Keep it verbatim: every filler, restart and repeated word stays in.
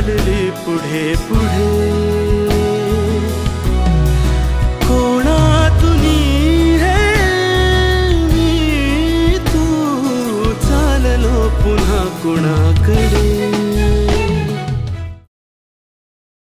चालली पुढे पुढे कोणातुनी हे मी तू चाललो पुन्हा कुणाकडे।